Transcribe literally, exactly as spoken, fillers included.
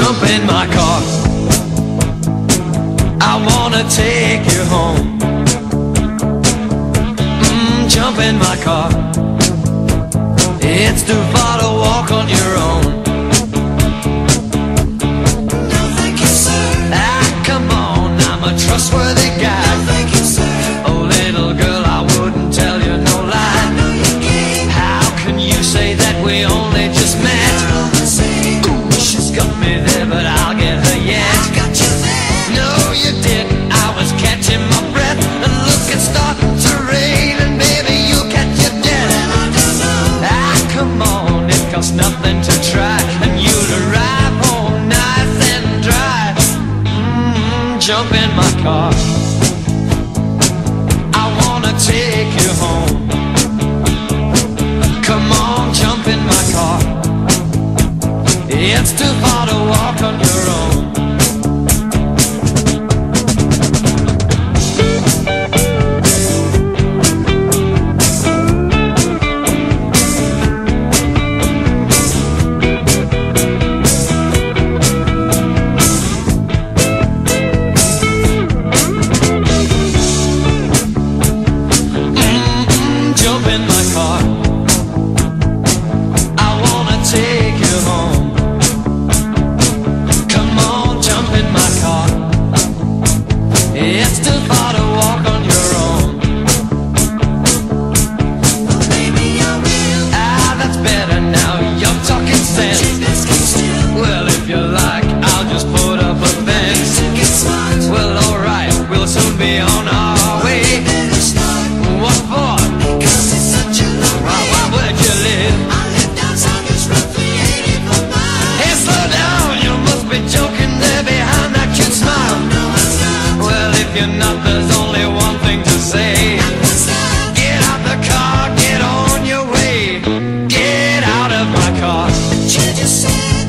Jump in my car, I wanna take you home. Mm, jump in my car, it's too far to walk on your own. No thank you, sir. Ah, come on, I'm a trustworthy guy. No thank you, sir. Oh, little girl, I wouldn't tell you no I lie. know you can't. How can you say that we only just met? You're all the same. Ooh, she's got me there, but I'll get her yet. I got you there. No, you didn't. I was catching my breath, and look, it's starting to rain, and baby, you'll catch your death. Well, I don't know. Ah, come on, it costs nothing to try, and you'll arrive home nice and dry. Mm, jump in my car, I wanna take you home. Come on, jump in my car, it's too far to walk on your own. Mm-mm, jump in my car, I wanna take you home. Come on, jump in my car, it's too far to walk on your own. Well, maybe I will. Ah, that's better now, you're talking sense. Keep this game still. Well, if you like, I'll just put up a fence. To get smart. Well, alright, we'll soon be on our way. You better start. What for? Because it's such a long Why, way. why would you live? I live downtown, it's roughly eighty-four miles. Hey, slow down, you must be joking there behind that cute smile. No, I'm not. Well, if you're not, there's only one thing to say. What's that? Get out the car, get on your way. Get out of my car. You just said